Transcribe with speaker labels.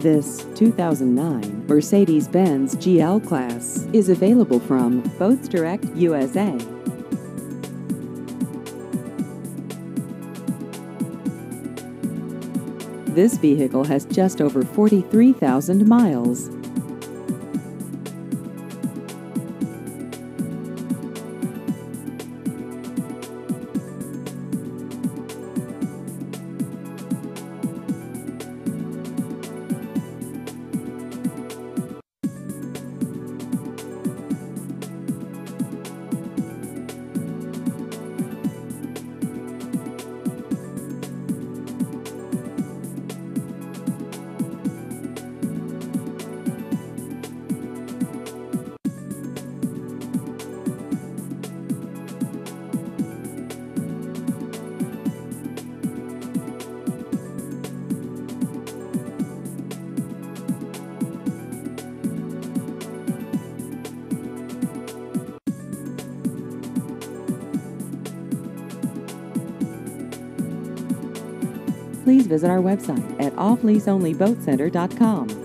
Speaker 1: This 2009 Mercedes-Benz GL Class is available from Boats Direct USA. This vehicle has just over 43,000 miles. Please visit our website at offleaseonlyboatcenter.com.